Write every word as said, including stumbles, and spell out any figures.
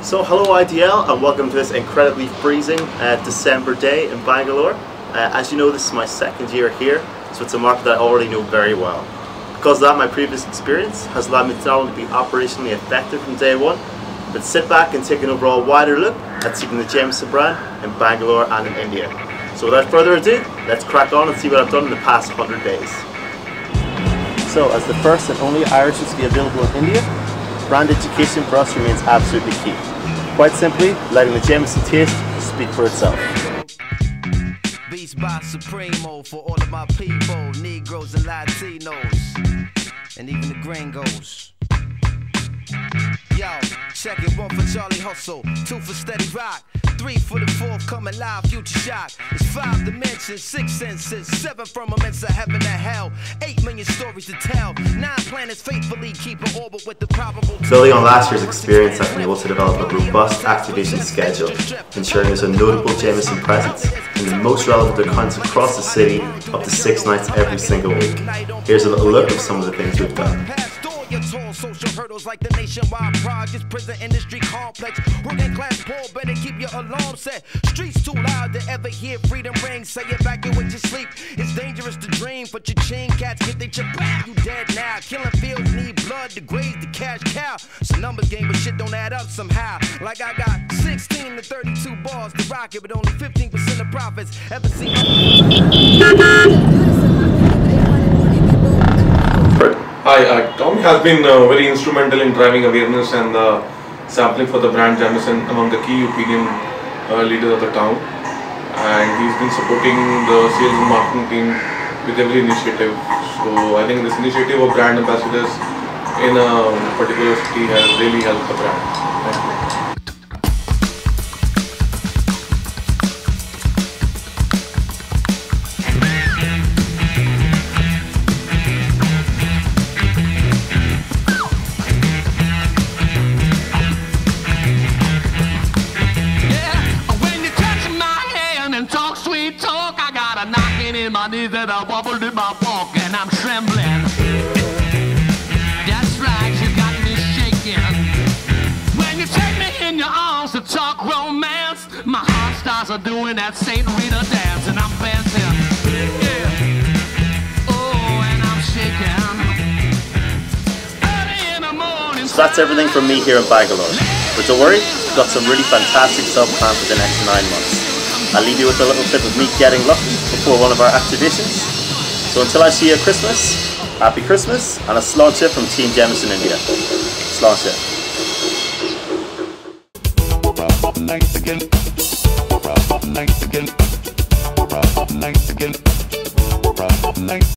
So hello I D L and welcome to this incredibly freezing uh, December day in Bangalore. Uh, as you know, this is my second year here, so it's a market that I already know very well. Because of that, my previous experience has allowed me to not only be operationally effective from day one, but sit back and take an overall wider look at seeking the Jameson brand in Bangalore and in India. So without further ado, let's crack on and see what I've done in the past one hundred days. So as the first and only Irish whiskey available in India, brand education for us remains absolutely key. Quite simply, letting the Jameson taste speak for itself. Beats by Supremo for all of my people, Negroes and Latinos, and even the gringos. Yo, check it, one for Charlie Hustle, two for Steady Rock, three for the fourth coming live, Future Shock. It's five dimensions, six senses, seven firmaments of heaven and hell, eight million stories to tell, nine planets faithfully keep an orbit with the probable. Building on last year's experience, I've been able to develop a robust activation schedule, ensuring there's a notable Jameson presence in the most relevant accounts across the city, up to six nights every single week. Here's a little look of some of the things we've done. Your tall social hurdles like the nationwide projects, prison industry complex. Working class poor, better keep your alarm set. Streets too loud to ever hear freedom ring. Say evacuate your sleep. It's dangerous to dream, but your chain cats get they chip out. You dead now. Killing fields need blood to graze the cash cow. It's a numbers game, but shit don't add up somehow. Like I got sixteen to thirty-two bars to rock it, but only fifteen percent of profits ever seen. Hi, uh, Tommy has been uh, very instrumental in driving awareness and uh, sampling for the brand Jameson among the key opinion uh, leaders of the town, and he's been supporting the sales and marketing team with every initiative. So I think this initiative of brand ambassadors in a particular city has really helped the brand. Thank you. In my knees and I wobbled in my walk and I'm trembling. That's right, you got me shaking. When you take me in your arms to talk romance, my heart starts a doing that Saint Rita dance and I'm dancing. Yeah. Oh, and I'm shaking. Early in the morning. So that's everything from me here in Bangalore. But don't worry, we've got some really fantastic stuff planned for the next nine months. I'll leave you with a little clip of me getting lucky before one of our activations. So until I see you at Christmas, happy Christmas and a sláinte from Team Jameson India. Sláinte.